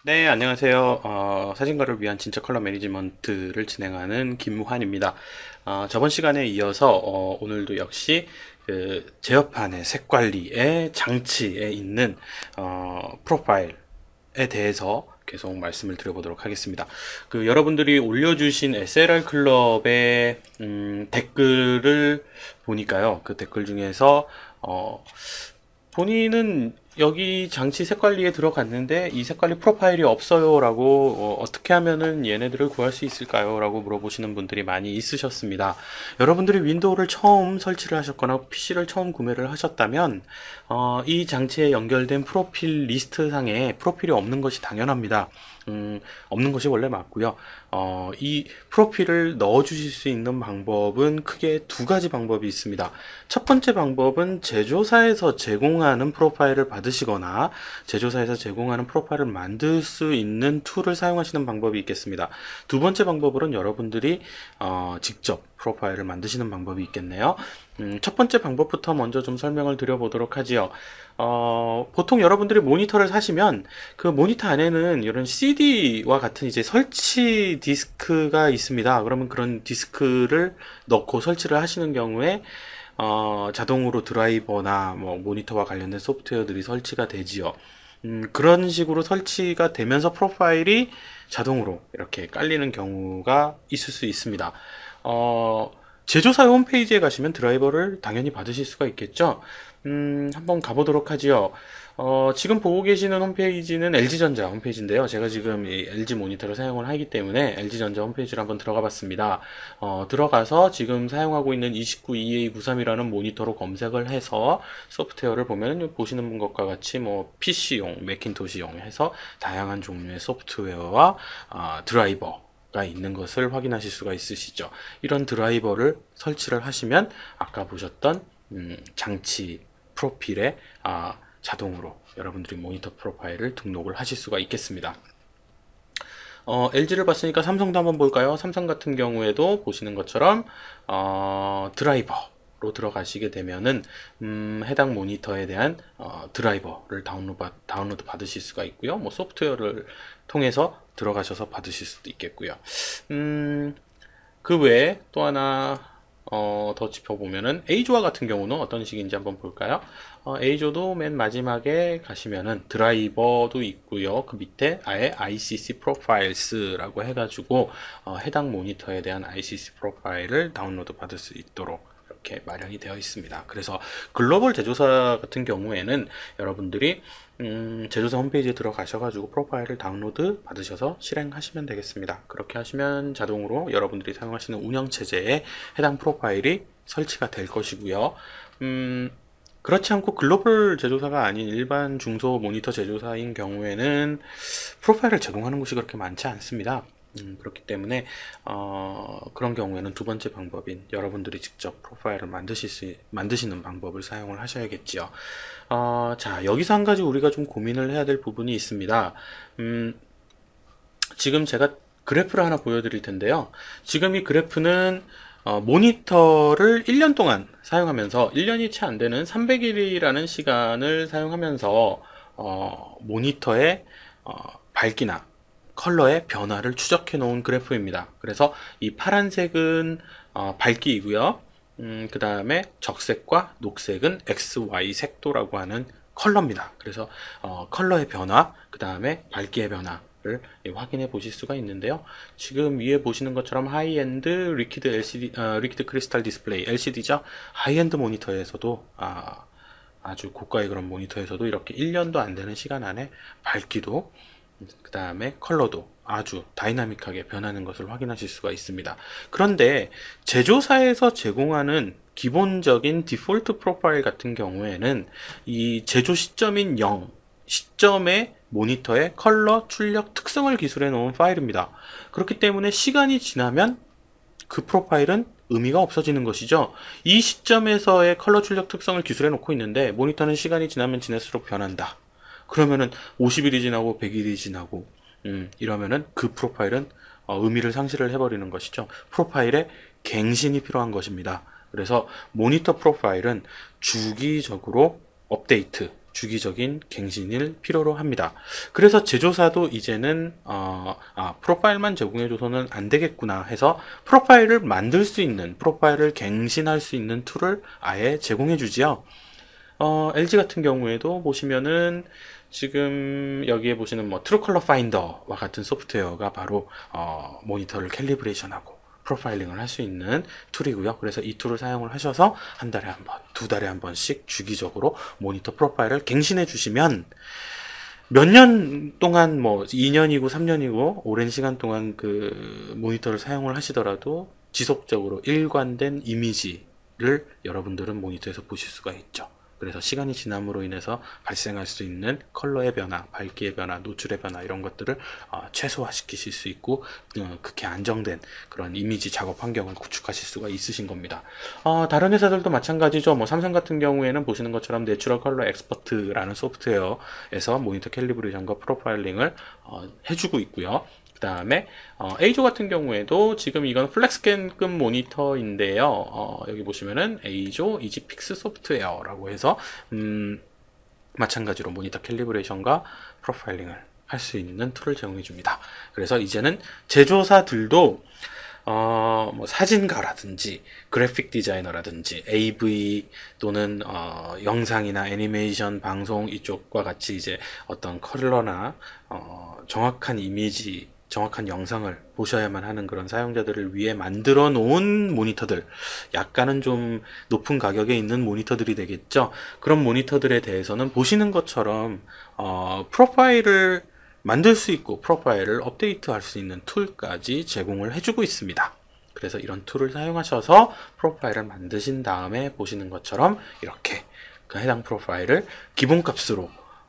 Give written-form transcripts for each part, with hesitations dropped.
네, 안녕하세요. 사진가를 위한 진짜 컬러 매니지먼트를 진행하는 김무환입니다. 저번 시간에 이어서 오늘도 역시 그 제어판의 색 관리의 장치에 있는 프로파일에 대해서 계속 말씀을 드려보도록 하겠습니다. 그 여러분들이 올려주신 SLR 클럽의 댓글을 보니까요. 그 댓글 중에서 본인은 여기 장치 색관리에 들어갔는데 이 색관리 프로파일이 없어요 라고 어떻게 하면은 얘네들을 구할 수 있을까요? 라고 물어보시는 분들이 많이 있으셨습니다. 여러분들이 윈도우를 처음 설치를 하셨거나 PC를 처음 구매를 하셨다면 이 장치에 연결된 프로필 리스트 상에 프로필이 없는 것이 당연합니다. 없는 것이 원래 맞고요. 이 프로필을 넣어 주실 수 있는 방법은 크게 두 가지 방법이 있습니다. 첫 번째 방법은 제조사에서 제공하는 프로파일을 받으시거나 제조사에서 제공하는 프로파일을 만들 수 있는 툴을 사용하시는 방법이 있겠습니다. 두 번째 방법으로는 여러분들이 직접 프로파일을 만드시는 방법이 있겠네요. 첫 번째 방법부터 먼저 좀 설명을 드려보도록 하지요. 보통 여러분들이 모니터를 사시면 그 모니터 안에는 이런 CD와 같은 이제 설치 디스크가 있습니다. 그러면 그런 디스크를 넣고 설치를 하시는 경우에 자동으로 드라이버나 뭐 모니터와 관련된 소프트웨어들이 설치가 되지요. 그런 식으로 설치가 되면서 프로파일이 자동으로 이렇게 깔리는 경우가 있을 수 있습니다. 어, 제조사의 홈페이지에 가시면 드라이버를 당연히 받으실 수가 있겠죠. 한번 가보도록 하지요. 지금 보고 계시는 홈페이지는 LG전자 홈페이지인데요. 제가 지금 이 LG 모니터를 사용을 하기 때문에 LG전자 홈페이지를 한번 들어가 봤습니다. 들어가서 지금 사용하고 있는 29EA93이라는 모니터로 검색을 해서 소프트웨어를 보면 보시는 것과 같이 뭐 PC용, 매킨토시용 해서 다양한 종류의 소프트웨어와 드라이버 가 있는 것을 확인하실 수가 있으시죠. 이런 드라이버를 설치를 하시면 아까 보셨던 장치 프로필에 자동으로 여러분들이 모니터 프로파일을 등록을 하실 수가 있겠습니다. LG를 봤으니까 삼성도 한번 볼까요? 삼성 같은 경우에도 보시는 것처럼 드라이버로 들어가시게 되면은 해당 모니터에 대한 드라이버를 다운로드 받으실 수가 있고요. 뭐 소프트웨어를 통해서 들어가셔서 받으실 수도 있겠고요. 그 외에 또 하나 더 짚어보면은 A조와 같은 경우는 어떤 식인지 한번 볼까요? A조도 맨 마지막에 가시면은 드라이버도 있고요. 그 밑에 아예 ICC Profiles라고 해가지고 해당 모니터에 대한 ICC 프로파일을 다운로드 받을 수 있도록 이렇게 마련이 되어 있습니다. 그래서 글로벌 제조사 같은 경우에는 여러분들이 제조사 홈페이지에 들어가셔가지고 프로파일을 다운로드 받으셔서 실행하시면 되겠습니다. 그렇게 하시면 자동으로 여러분들이 사용하시는 운영체제에 해당 프로파일이 설치가 될 것이고요. 그렇지 않고 글로벌 제조사가 아닌 일반 중소 모니터 제조사인 경우에는 프로파일을 제공하는 곳이 그렇게 많지 않습니다. 그렇기 때문에 그런 경우에는 두 번째 방법인 여러분들이 직접 프로파일을 만드시는 방법을 사용을 하셔야겠지요. 자, 여기서 한 가지 우리가 좀 고민을 해야 될 부분이 있습니다. 지금 제가 그래프를 하나 보여드릴 텐데요. 지금 이 그래프는 모니터를 1년 동안 사용하면서 1년이 채 안 되는 300일이라는 시간을 사용하면서 모니터의 밝기나 컬러의 변화를 추적해 놓은 그래프입니다. 그래서 이 파란색은 밝기이고요. 그 다음에 적색과 녹색은 XY 색도라고 하는 컬러입니다. 그래서 컬러의 변화, 그 다음에 밝기의 변화를 확인해 보실 수가 있는데요. 지금 위에 보시는 것처럼 하이엔드 리퀴드 LCD, 리퀴드 크리스탈 디스플레이 LCD죠. 하이엔드 모니터에서도 아주 고가의 그런 모니터에서도 이렇게 1년도 안 되는 시간 안에 밝기도 그 다음에 컬러도 아주 다이나믹하게 변하는 것을 확인하실 수가 있습니다. 그런데 제조사에서 제공하는 기본적인 디폴트 프로파일 같은 경우에는 이 제조 시점인 0 시점의 모니터의 컬러 출력 특성을 기술해 놓은 파일입니다. 그렇기 때문에 시간이 지나면 그 프로파일은 의미가 없어지는 것이죠. 이 시점에서의 컬러 출력 특성을 기술해 놓고 있는데 모니터는 시간이 지나면 지날수록 변한다. 그러면은 50일이 지나고 100일이 지나고 이러면은 그 프로파일은 의미를 상실을 해버리는 것이죠. 프로파일에 갱신이 필요한 것입니다. 그래서 모니터 프로파일은 주기적으로 업데이트 주기적인 갱신을 필요로 합니다. 그래서 제조사도 이제는 프로파일만 제공해줘서는 안 되겠구나 해서 프로파일을 만들 수 있는, 프로파일을 갱신할 수 있는 툴을 아예 제공해주지요. LG 같은 경우에도 보시면은 지금 여기에 보시는 뭐 트루컬러 파인더와 같은 소프트웨어가 바로 모니터를 캘리브레이션하고 프로파일링을 할 수 있는 툴이고요. 그래서 이 툴을 사용을 하셔서 한 달에 한 번, 두 달에 한 번씩 주기적으로 모니터 프로파일을 갱신해 주시면 몇 년 동안 뭐 2년이고 3년이고 오랜 시간 동안 그 모니터를 사용을 하시더라도 지속적으로 일관된 이미지를 여러분들은 모니터에서 보실 수가 있죠. 그래서 시간이 지남으로 인해서 발생할 수 있는 컬러의 변화, 밝기의 변화, 노출의 변화 이런 것들을 최소화시키실 수 있고 극히 안정된 그런 이미지 작업 환경을 구축하실 수가 있으신 겁니다. 다른 회사들도 마찬가지죠. 뭐 삼성 같은 경우에는 보시는 것처럼 내추럴 컬러 엑스퍼트라는 소프트웨어에서 모니터 캘리브레이션과 프로파일링을 해주고 있고요. 그 다음에 에이조 같은 경우에도 지금 이건 플렉스캔급 모니터인데요. 여기 보시면은 에이조 이지픽스 소프트웨어라고 해서 마찬가지로 모니터 캘리브레이션과 프로파일링을 할 수 있는 툴을 제공해 줍니다. 그래서 이제는 제조사들도 뭐 사진가라든지 그래픽 디자이너라든지 AV 또는 영상이나 애니메이션 방송 이쪽과 같이 이제 어떤 컬러나 정확한 이미지 정확한 영상을 보셔야만 하는 그런 사용자들을 위해 만들어 놓은 모니터들, 약간은 좀 높은 가격에 있는 모니터들이 되겠죠. 그런 모니터들에 대해서는 보시는 것처럼 프로파일을 만들 수 있고 프로파일을 업데이트할 수 있는 툴까지 제공을 해주고 있습니다. 그래서 이런 툴을 사용하셔서 프로파일을 만드신 다음에 보시는 것처럼 이렇게 그 해당 프로파일을 기본값으로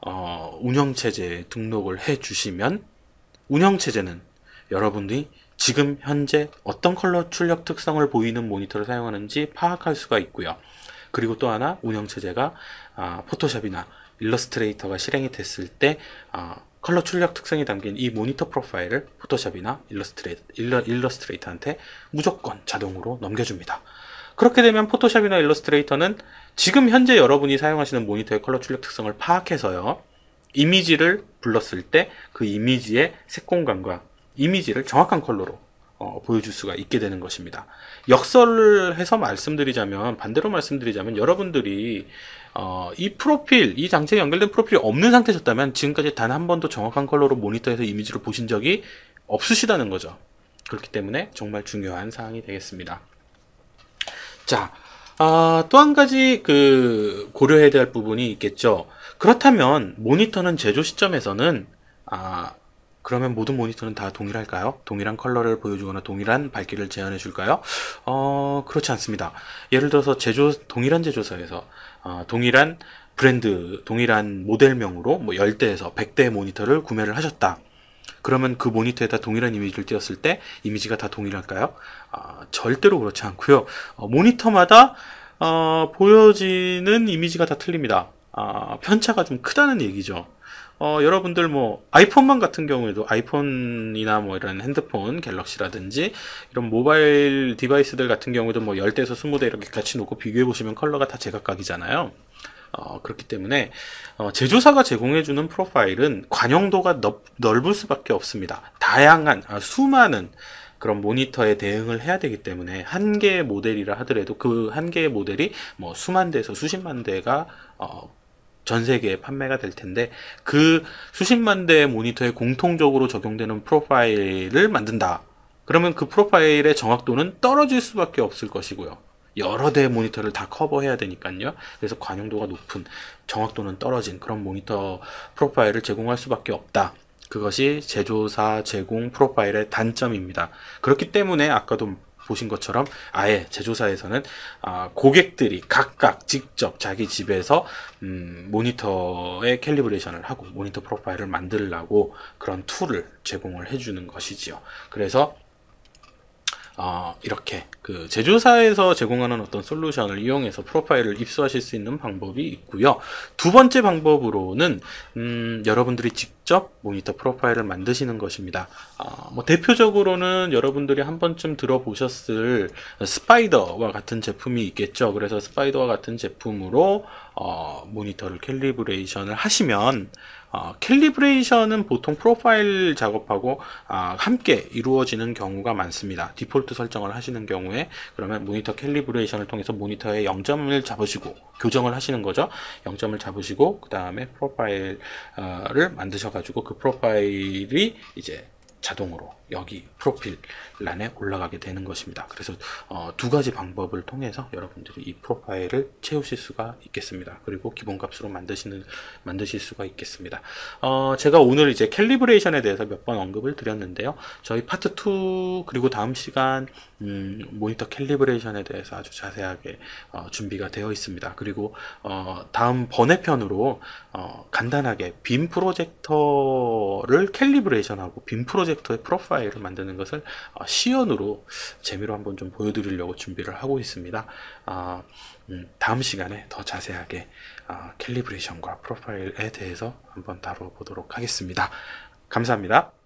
운영체제에 등록을 해 주시면 운영체제는 여러분들이 지금 현재 어떤 컬러 출력 특성을 보이는 모니터를 사용하는지 파악할 수가 있고요. 그리고 또 하나 운영체제가 포토샵이나 일러스트레이터가 실행이 됐을 때 컬러 출력 특성이 담긴 이 모니터 프로파일을 포토샵이나 일러스트레이터한테 무조건 자동으로 넘겨줍니다. 그렇게 되면 포토샵이나 일러스트레이터는 지금 현재 여러분이 사용하시는 모니터의 컬러 출력 특성을 파악해서요. 이미지를 불렀을 때 그 이미지의 색공간과 이미지를 정확한 컬러로 보여줄 수가 있게 되는 것입니다. 역설을 해서 반대로 말씀드리자면 여러분들이 이 장치에 연결된 프로필이 없는 상태셨다면 지금까지 단 한 번도 정확한 컬러로 모니터에서 이미지를 보신 적이 없으시다는 거죠. 그렇기 때문에 정말 중요한 사항이 되겠습니다. 자, 또 한 가지 고려해야 될 부분이 있겠죠. 그렇다면 모니터는 제조 시점에서는 그러면 모든 모니터는 다 동일할까요? 동일한 컬러를 보여주거나 동일한 밝기를 제한해 줄까요? 그렇지 않습니다. 예를 들어서 동일한 제조사에서 동일한 브랜드, 동일한 모델명으로 뭐 10대에서 100대의 모니터를 구매를 하셨다. 그러면 그 모니터에다 동일한 이미지를 띄웠을 때 이미지가 다 동일할까요? 절대로 그렇지 않고요. 모니터마다 보여지는 이미지가 다 틀립니다. 편차가 좀 크다는 얘기죠. 여러분들 뭐 아이폰만 같은 경우에도 아이폰이나 뭐 이런 핸드폰 갤럭시라든지 이런 모바일 디바이스들 같은 경우에도 뭐 10대에서 20대 이렇게 같이 놓고 비교해 보시면 컬러가 다 제각각이잖아요. 그렇기 때문에 제조사가 제공해주는 프로파일은 관용도가 넓을 수밖에 없습니다. 다양한 수많은 그런 모니터에 대응을 해야 되기 때문에 한 개의 모델이라 하더라도 그 한 개의 모델이 뭐 수만 대에서 수십만 대가 전 세계에 판매가 될 텐데 그 수십만 대의 모니터에 공통적으로 적용되는 프로파일을 만든다. 그러면 그 프로파일의 정확도는 떨어질 수밖에 없을 것이고요. 여러 대의 모니터를 다 커버해야 되니까요. 그래서 관용도가 높은, 정확도는 떨어진 그런 모니터 프로파일을 제공할 수밖에 없다. 그것이 제조사 제공 프로파일의 단점입니다. 그렇기 때문에 아까도 보신 것처럼 아예 제조사에서는 고객들이 각각 직접 자기 집에서 모니터의 캘리브레이션을 하고 모니터 프로파일을 만들려고 그런 툴을 제공을 해주는 것이지요. 그래서 이렇게 그 제조사에서 제공하는 어떤 솔루션을 이용해서 프로파일을 입수하실 수 있는 방법이 있고요. 두 번째 방법으로는 여러분들이 직접 모니터 프로파일을 만드시는 것입니다. 뭐 대표적으로는 여러분들이 한 번쯤 들어보셨을 스파이더와 같은 제품이 있겠죠. 그래서 스파이더와 같은 제품으로 모니터를 캘리브레이션을 하시면 캘리브레이션은 보통 프로파일 작업하고 함께 이루어지는 경우가 많습니다. 디폴트 설정을 하시는 경우에 그러면 모니터 캘리브레이션을 통해서 모니터의 0점을 잡으시고 교정을 하시는 거죠. 0점을 잡으시고 그 다음에 프로파일을 만드셔가지고 그 프로파일이 이제 자동으로 여기 프로필란에 올라가게 되는 것입니다. 그래서 두 가지 방법을 통해서 여러분들이 이 프로파일을 채우실 수가 있겠습니다. 그리고 기본값으로 만드실 수가 있겠습니다. 제가 오늘 이제 캘리브레이션에 대해서 몇 번 언급을 드렸는데요. 저희 파트 2 그리고 다음 시간 모니터 캘리브레이션에 대해서 아주 자세하게 준비가 되어 있습니다. 그리고 다음 번외편으로 간단하게 빔 프로젝터를 캘리브레이션하고 빔 프로젝터의 프로파일을 만드는 것을 시연으로 재미로 한번 좀 보여드리려고 준비를 하고 있습니다. 다음 시간에 더 자세하게 캘리브레이션과 프로파일에 대해서 한번 다뤄보도록 하겠습니다. 감사합니다.